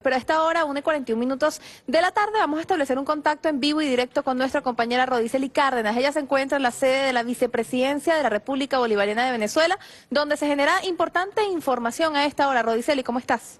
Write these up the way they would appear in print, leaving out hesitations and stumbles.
Pero a esta hora, 1:41 de la tarde, vamos a establecer un contacto en vivo y directo con nuestra compañera Rodicely Cárdenas. Ella se encuentra en la sede de la Vicepresidencia de la República Bolivariana de Venezuela, donde se genera importante información a esta hora. Rodicely, ¿cómo estás?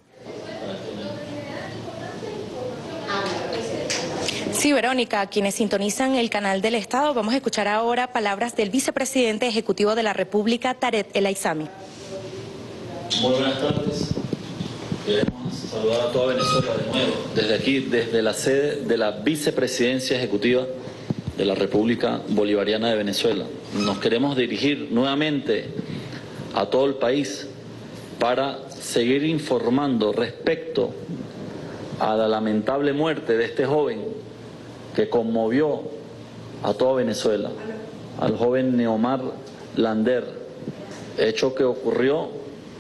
Sí, Verónica, quienes sintonizan el canal del Estado, vamos a escuchar ahora palabras del vicepresidente ejecutivo de la República, Tarek El Aizami. Muy buenas tardes. Queremos saludar a toda Venezuela de nuevo, desde aquí, desde la sede de la Vicepresidencia Ejecutiva de la República Bolivariana de Venezuela. Nos queremos dirigir nuevamente a todo el país para seguir informando respecto a la lamentable muerte de este joven que conmovió a toda Venezuela, al joven Neomar Lander, hecho que ocurrió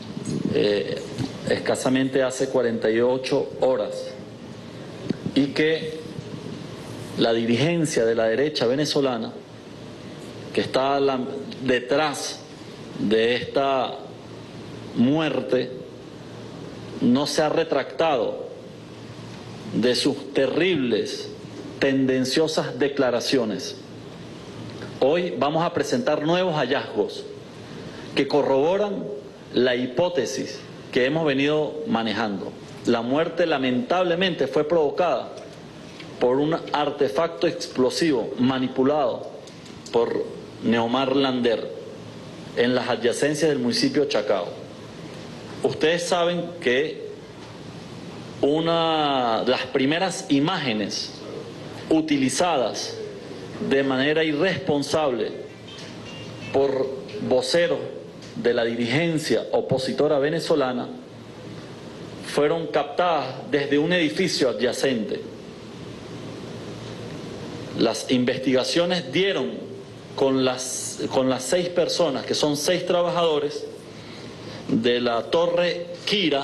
escasamente hace 48 horas y que la dirigencia de la derecha venezolana, que está detrás de esta muerte, no se ha retractado de sus terribles, tendenciosas declaraciones. Hoy vamos a presentar nuevos hallazgos que corroboran la hipótesis que hemos venido manejando. La muerte lamentablemente fue provocada por un artefacto explosivo manipulado por Neomar Lander en las adyacencias del municipio de Chacao. Ustedes saben que una de las primeras imágenes utilizadas de manera irresponsable por voceros de la dirigencia opositora venezolana fueron captadas desde un edificio adyacente. Las investigaciones dieron con las 6 personas, que son 6 trabajadores de la Torre Kira,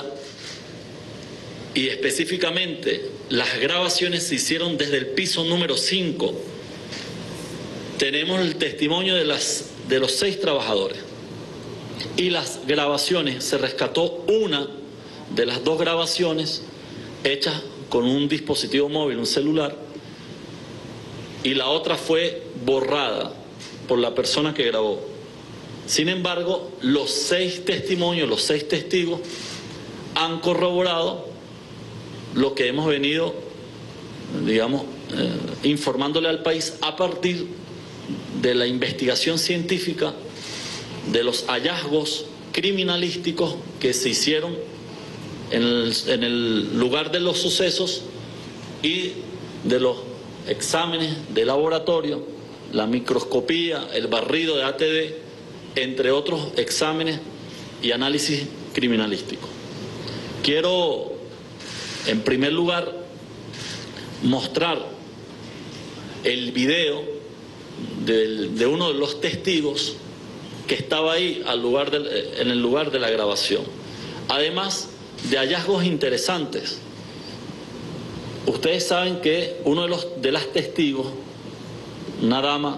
y específicamente las grabaciones se hicieron desde el piso número 5. Tenemos el testimonio de los 6 trabajadores. Y las grabaciones, se rescató una de las 2 grabaciones hechas con un dispositivo móvil, un celular, y la otra fue borrada por la persona que grabó. Sin embargo, los 6 testimonios, los 6 testigos han corroborado lo que hemos venido, digamos, informándole al país a partir de la investigación científica, de los hallazgos criminalísticos que se hicieron en el lugar de los sucesos y de los exámenes de laboratorio, la microscopía, el barrido de ATD, entre otros exámenes y análisis criminalísticos. Quiero, en primer lugar, mostrar el video de uno de los testigos que estaba ahí en el lugar de la grabación. Además de hallazgos interesantes. Ustedes saben que uno de las testigos, una dama,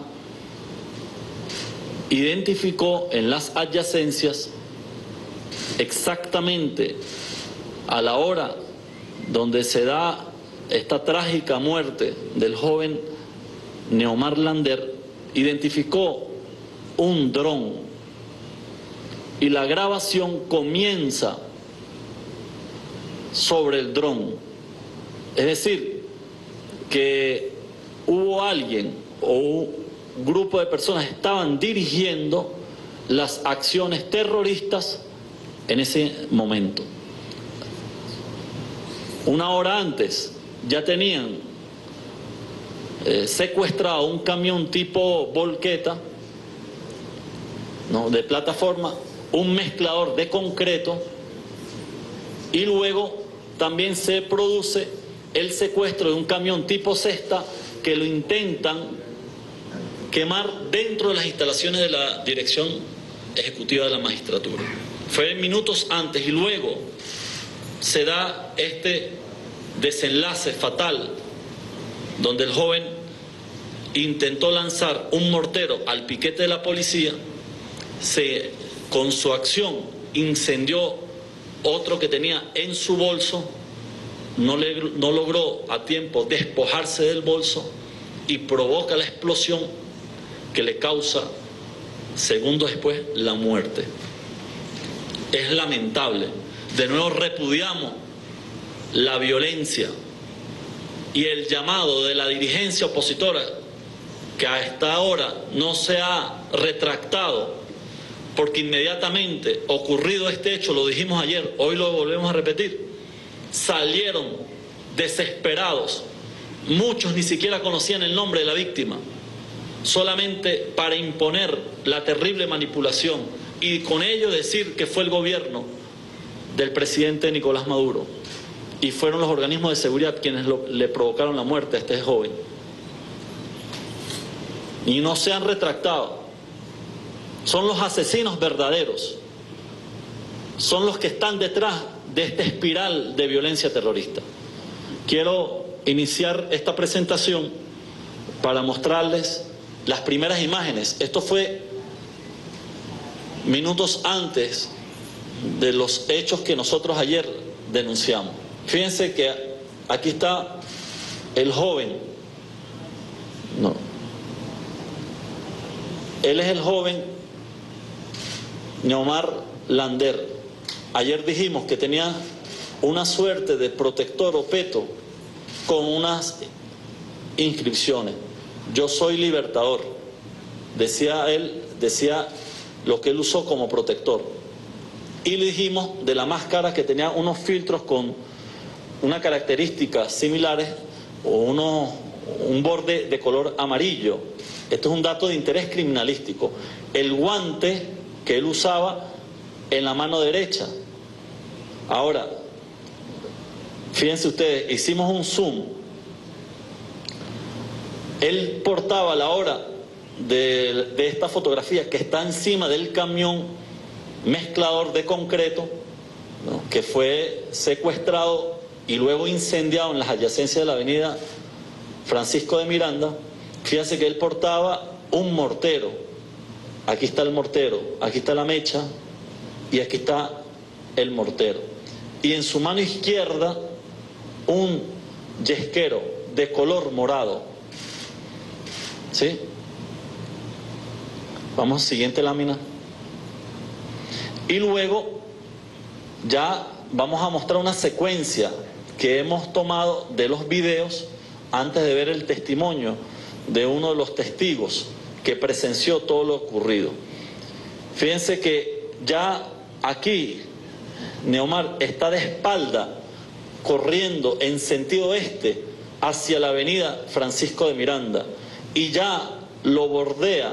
identificó en las adyacencias exactamente a la hora donde se da esta trágica muerte del joven Neomar Lander, identificó un dron, y la grabación comienza sobre el dron. Es decir, que hubo alguien o un grupo de personas que estaban dirigiendo las acciones terroristas en ese momento. Una hora antes ya tenían secuestrado un camión tipo volqueta, ¿no?, de plataforma, un mezclador de concreto, y luego también se produce el secuestro de un camión tipo cesta que lo intentan quemar dentro de las instalaciones de la Dirección Ejecutiva de la Magistratura. Fue minutos antes, y luego se da este desenlace fatal donde el joven intentó lanzar un mortero al piquete de la policía, con su acción incendió otro que tenía en su bolso no logró a tiempo despojarse del bolso y provoca la explosión que le causa, segundos después, la muerte. Es lamentable. De nuevo repudiamos la violencia y el llamado de la dirigencia opositora, que hasta ahora no se ha retractado, porque inmediatamente ocurrido este hecho, lo dijimos ayer, hoy lo volvemos a repetir, salieron desesperados, muchos ni siquiera conocían el nombre de la víctima, solamente para imponer la terrible manipulación y con ello decir que fue el gobierno del presidente Nicolás Maduro y fueron los organismos de seguridad quienes le provocaron la muerte a este joven. Y no se han retractado. Son los asesinos verdaderos. Son los que están detrás de esta espiral de violencia terrorista. Quiero iniciar esta presentación para mostrarles las primeras imágenes. Esto fue minutos antes de los hechos que nosotros ayer denunciamos. Fíjense que aquí está el joven. No. Él es el joven Neomar Lander. Ayer dijimos que tenía una suerte de protector o peto con unas inscripciones. Yo soy libertador. Decía él, decía lo que él usó como protector. Y le dijimos de la máscara que tenía unos filtros con unas características similares o un borde de color amarillo. Esto es un dato de interés criminalístico. El guante que él usaba en la mano derecha. Ahora, fíjense ustedes, hicimos un zoom. Él portaba a la hora de esta fotografía que está encima del camión mezclador de concreto, ¿no?, que fue secuestrado y luego incendiado en las adyacencias de la avenida Francisco de Miranda. Fíjense que él portaba un mortero. Aquí está el mortero, aquí está la mecha y aquí está el mortero. Y en su mano izquierda un yesquero de color morado. ¿Sí? Vamos, siguiente lámina. Y luego ya vamos a mostrar una secuencia que hemos tomado de los videos antes de ver el testimonio de uno de los testigos que presenció todo lo ocurrido. Fíjense que ya aquí Neomar está de espalda corriendo en sentido este hacia la avenida Francisco de Miranda y ya lo bordea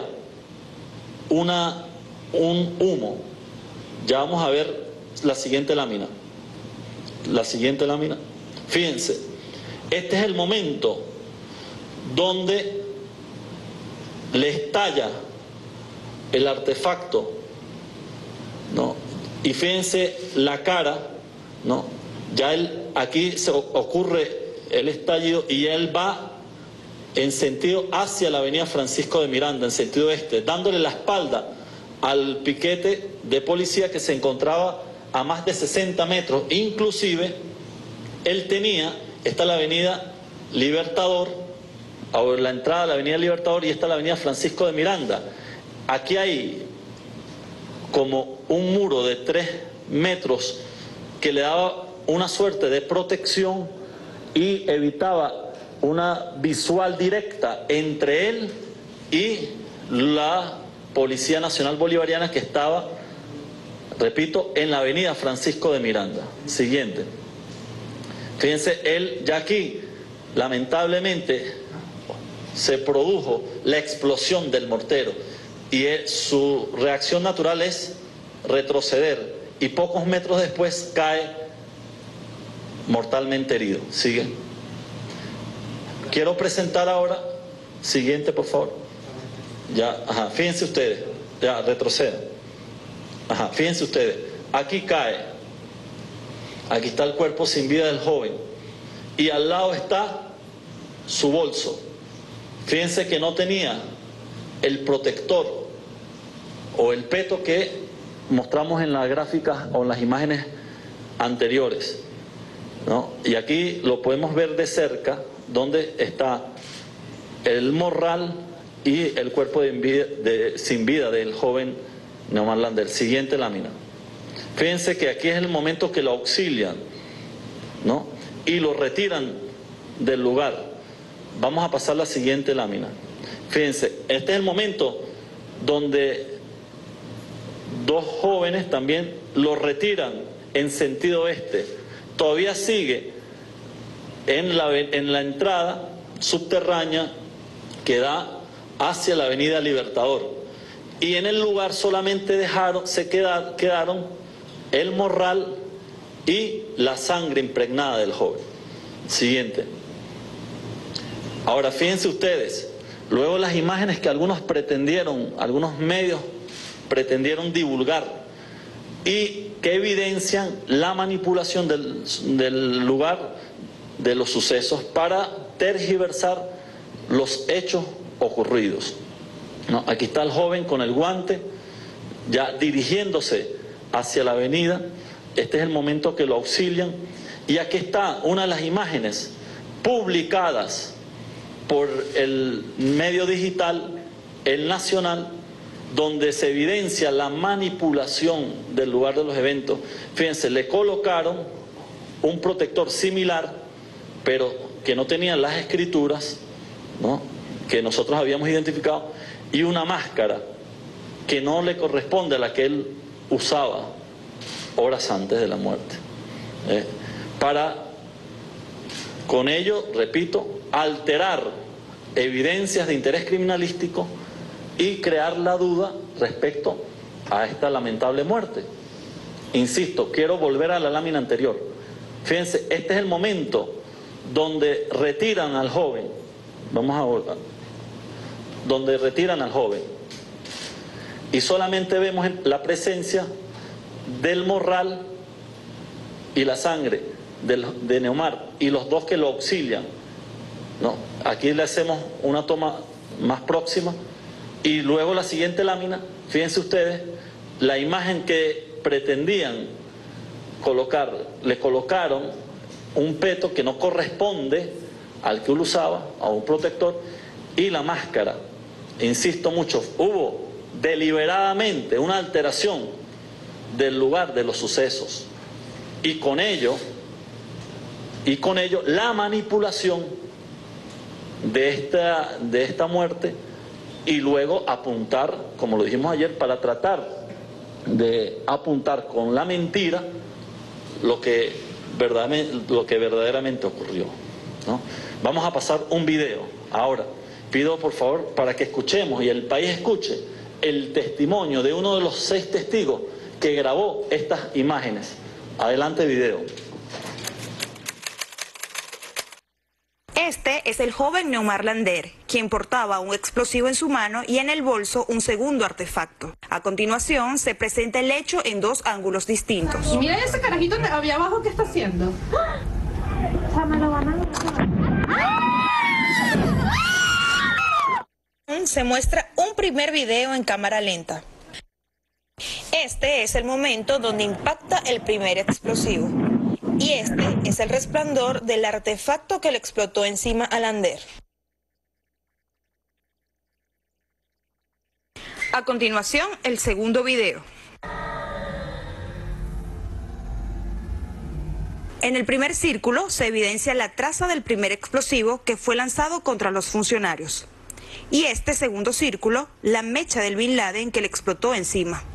un humo. Ya vamos a ver la siguiente lámina. La siguiente lámina. Fíjense, este es el momento donde le estalla el artefacto, ¿no? Y fíjense la cara, ¿no? Ya aquí se ocurre el estallido y él va en sentido hacia la avenida Francisco de Miranda, en sentido este, dándole la espalda al piquete de policía que se encontraba a más de 60 metros. Inclusive, él tenía, está la avenida Libertador, o la entrada a la avenida Libertador, y está la avenida Francisco de Miranda. Aquí hay como un muro de 3 metros que le daba una suerte de protección y evitaba una visual directa entre él y la Policía Nacional Bolivariana que estaba, repito, en la avenida Francisco de Miranda. Siguiente. Fíjense, él ya aquí, lamentablemente, se produjo la explosión del mortero y su reacción natural es retroceder y pocos metros después cae mortalmente herido. Sigue. Quiero presentar ahora, siguiente por favor. Ya, ajá, fíjense ustedes, ya retrocedan. Ajá, fíjense ustedes, aquí cae, aquí está el cuerpo sin vida del joven y al lado está su bolso. Fíjense que no tenía el protector o el peto que mostramos en las gráficas o en las imágenes anteriores. ¿no? Y aquí lo podemos ver de cerca, donde está el morral y el cuerpo sin vida del joven Neomar Lander. Siguiente lámina. Fíjense que aquí es el momento que lo auxilian, ¿no? Y lo retiran del lugar. Vamos a pasar la siguiente lámina. Fíjense, este es el momento donde dos jóvenes también lo retiran en sentido oeste. Todavía sigue en la entrada subterránea que da hacia la avenida Libertador. Y en el lugar solamente quedaron el morral y la sangre impregnada del joven. Siguiente. Ahora fíjense ustedes, luego las imágenes que algunos medios pretendieron divulgar y que evidencian la manipulación del lugar de los sucesos para tergiversar los hechos ocurridos. ¿No? Aquí está el joven con el guante, ya dirigiéndose hacia la avenida. Este es el momento que lo auxilian. Y aquí está una de las imágenes publicadas por el medio digital, El Nacional, donde se evidencia la manipulación del lugar de los eventos. Fíjense, le colocaron un protector similar, pero que no tenía las escrituras, ¿no?, que nosotros habíamos identificado, y una máscara que no le corresponde a la que él usaba horas antes de la muerte. Para, con ello, repito, alterar evidencias de interés criminalístico y crear la duda respecto a esta lamentable muerte. Insisto, quiero volver a la lámina anterior. Fíjense, este es el momento donde retiran al joven. Vamos a volver. Donde retiran al joven. Y solamente vemos la presencia del morral y la sangre de Neomar y los dos que lo auxilian, ¿no? Aquí le hacemos una toma más próxima y luego la siguiente lámina. Fíjense ustedes la imagen que pretendían colocar. Le colocaron un peto que no corresponde al que él usaba, a un protector, y la máscara. Insisto mucho, hubo deliberadamente una alteración del lugar de los sucesos y con ello la manipulación de esta muerte, y luego apuntar, como lo dijimos ayer, para tratar de apuntar con la mentira lo que verdaderamente ocurrió, ¿no? Vamos a pasar un video ahora. Pido por favor para que escuchemos y el país escuche el testimonio de uno de los 6 testigos que grabó estas imágenes. Adelante, video. Este es el joven Neomar Lander, quien portaba un explosivo en su mano y en el bolso un segundo artefacto. A continuación se presenta el hecho en 2 ángulos distintos. Y mira ese carajito había abajo, ¿qué está haciendo? Se muestra un primer video en cámara lenta. Este es el momento donde impacta el primer explosivo. Y este es el resplandor del artefacto que le explotó encima a Lander. A continuación, el segundo video. En el primer círculo se evidencia la traza del primer explosivo que fue lanzado contra los funcionarios. Y este segundo círculo, la mecha del Bin Laden que le explotó encima.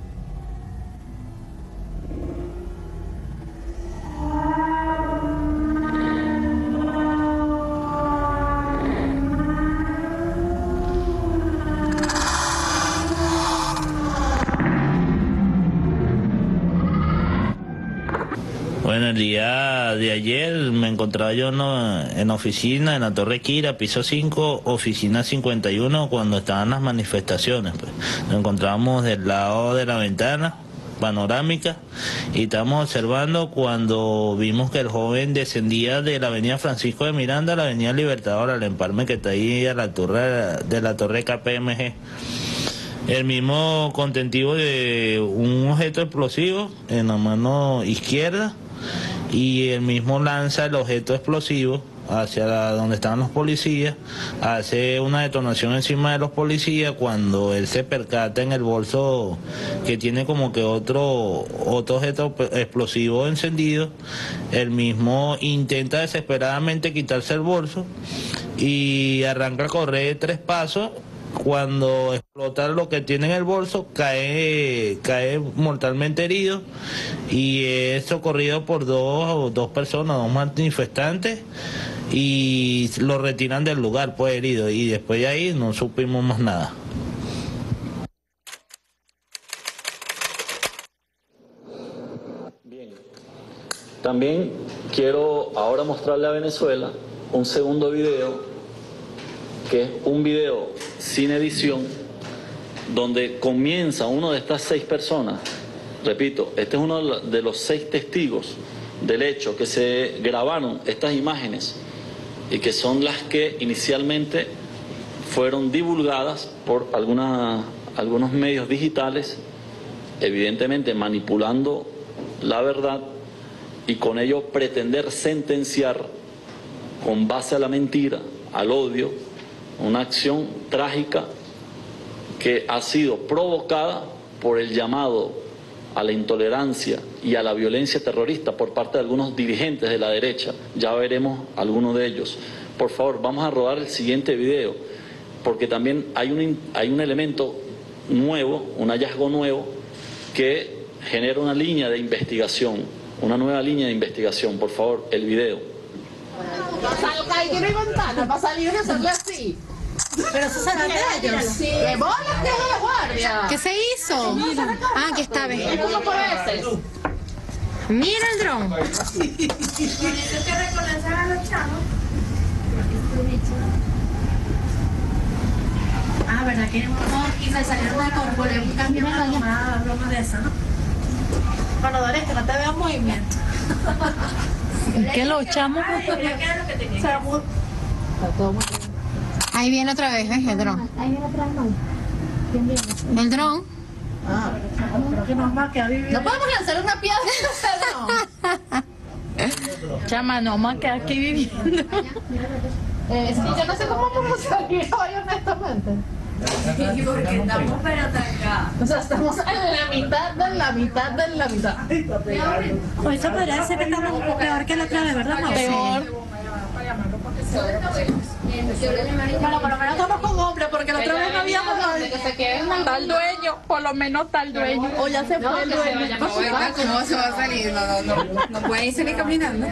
Bueno, el día de ayer me encontraba yo en la oficina, en la Torre Quira, piso 5, oficina 51, cuando estaban las manifestaciones. Pues. Nos encontrábamos del lado de la ventana panorámica y estábamos observando cuando vimos que el joven descendía de la avenida Francisco de Miranda a la avenida Libertador, al empalme que está ahí a la altura de la torre KPMG. El mismo contentivo de un objeto explosivo en la mano izquierda y él mismo lanza el objeto explosivo hacia donde estaban los policías, hace una detonación encima de los policías. Cuando él se percata en el bolso que tiene como que otro objeto explosivo encendido, él mismo intenta desesperadamente quitarse el bolso y arranca a correr 3 pasos. Cuando explota lo que tiene en el bolso, cae mortalmente herido y es socorrido por dos personas, 2 manifestantes, y lo retiran del lugar, pues herido, y después de ahí no supimos más nada. Bien, también quiero ahora mostrarle a Venezuela un segundo video, que es un video sin edición, donde comienza uno de estas 6 personas. Repito, este es uno de los 6 testigos del hecho que se grabaron estas imágenes y que son las que inicialmente fueron divulgadas por algunos medios digitales, evidentemente manipulando la verdad y con ello pretender sentenciar con base a la mentira, al odio, una acción trágica que ha sido provocada por el llamado a la intolerancia y a la violencia terrorista por parte de algunos dirigentes de la derecha. Ya veremos algunos de ellos. Por favor, vamos a rodar el siguiente video, porque también hay un elemento nuevo, un hallazgo nuevo, que genera una línea de investigación, una nueva línea de investigación. Por favor, el video. Salga y tiene ventana para salir y hacerle así. Pero eso será de ellos. Sí. ¡Qué bolas que es de la guardia! ¿Qué se hizo? Ah, aquí está, ve. Es como por ese. Mira el dron. Ah, ¿verdad? Que y me salieron de corpore un cambio una broma de esa, ¿no? Bueno, Doreste, no te veo en movimiento. ¿Qué lo echamos? Ahí viene otra vez, ¿ves? El dron. Ahí viene otra vez, ¿quién viene? El dron. Creo que nomás que ha vivido. No podemos lanzar una piedra en ese dron. Chama, nomás que aquí viviendo. Sí, yo no sé cómo vamos a salir hoy, honestamente. Porque estamos pero acá. O sea, estamos en la mitad de la mitad de la mitad. O eso podría ser que estamos peor que la otra vez, ¿verdad, Mau? Peor. Bueno, por lo menos estamos con hombres, porque la otra vez no habíamos De que se queden mal. Tal dueño, por lo menos tal dueño. O ya se fue el dueño. ¿Cómo se va a salir? No puede irse ni caminando.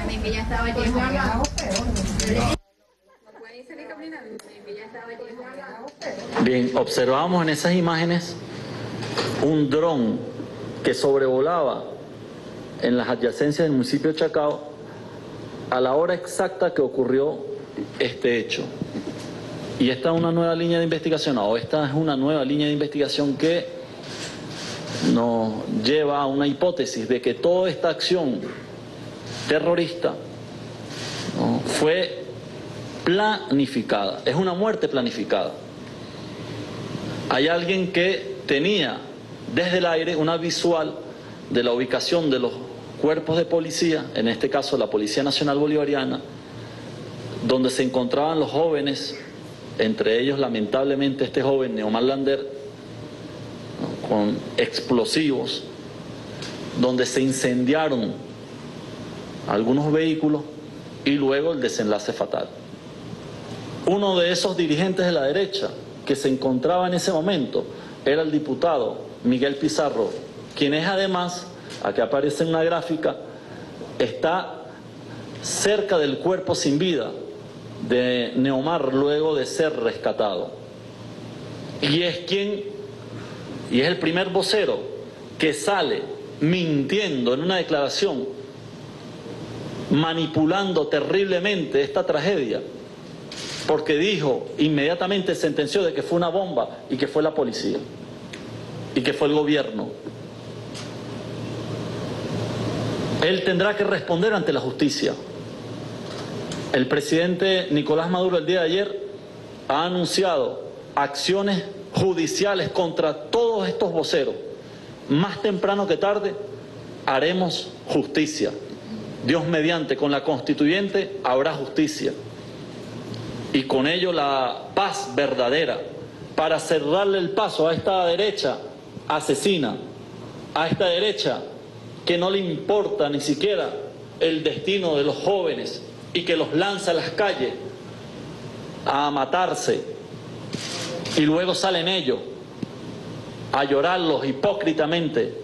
Bien, observamos en esas imágenes un dron que sobrevolaba en las adyacencias del municipio de Chacao a la hora exacta que ocurrió este hecho. Y esta es una nueva línea de investigación, o esta es una nueva línea de investigación que nos lleva a una hipótesis de que toda esta acción terrorista, ¿no?, fue planificada, es una muerte planificada. Hay alguien que tenía desde el aire una visual de la ubicación de los cuerpos de policía, en este caso la Policía Nacional Bolivariana, donde se encontraban los jóvenes, entre ellos lamentablemente este joven Neomar Lander, ¿no?, con explosivos, donde se incendiaron algunos vehículos y luego el desenlace fatal. Uno de esos dirigentes de la derecha que se encontraba en ese momento era el diputado Miguel Pizarro, quien es además, aquí aparece en una gráfica, está cerca del cuerpo sin vida de Neomar luego de ser rescatado. Y es el primer vocero que sale mintiendo en una declaración, manipulando terriblemente esta tragedia, porque dijo, inmediatamente sentenció de que fue una bomba y que fue la policía y que fue el gobierno. Él tendrá que responder ante la justicia. El presidente Nicolás Maduro el día de ayer ha anunciado acciones judiciales contra todos estos voceros. Más temprano que tarde haremos justicia. Dios mediante, con la constituyente habrá justicia y con ello la paz verdadera para cerrarle el paso a esta derecha asesina, a esta derecha que no le importa ni siquiera el destino de los jóvenes y que los lanza a las calles a matarse y luego salen ellos a llorarlos hipócritamente,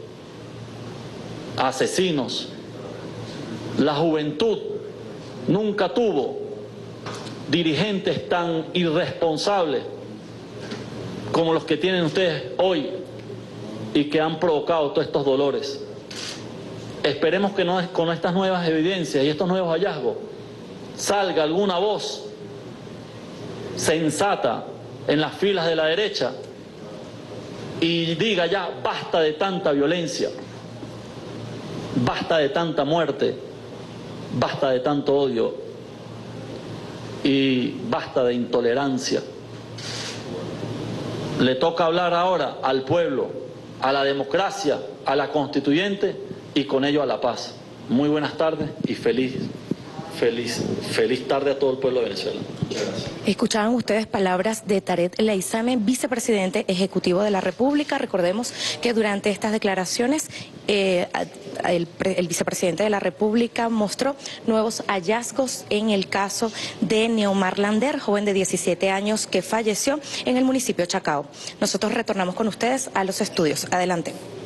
asesinos. La juventud nunca tuvo dirigentes tan irresponsables como los que tienen ustedes hoy y que han provocado todos estos dolores. Esperemos que con estas nuevas evidencias y estos nuevos hallazgos salga alguna voz sensata en las filas de la derecha y diga ya basta de tanta violencia, basta de tanta muerte, basta de tanto odio y basta de intolerancia. Le toca hablar ahora al pueblo, a la democracia, a la constituyente y con ello a la paz. Muy buenas tardes y feliz tarde a todo el pueblo de Venezuela. Muchas gracias. Escuchaban ustedes palabras de Tarek El Aissame, vicepresidente ejecutivo de la República. Recordemos que durante estas declaraciones el vicepresidente de la República mostró nuevos hallazgos en el caso de Neomar Lander, joven de 17 años que falleció en el municipio de Chacao. Nosotros retornamos con ustedes a los estudios. Adelante.